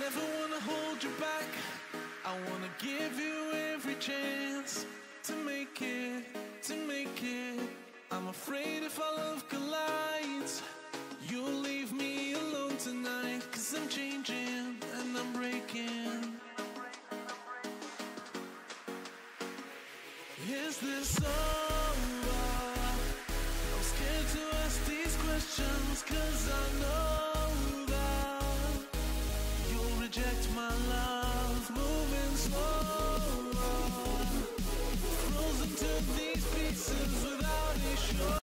never wanna hold you back. I wanna give you every chance to make it, to make it. I'm afraid if our love collides, you'll leave me alone tonight. 'Cause I'm changing and I'm breaking. Is this over? I'm scared to ask these questions, 'cause I know that you'll reject my love. Moving slower, frozen to these pieces without a show.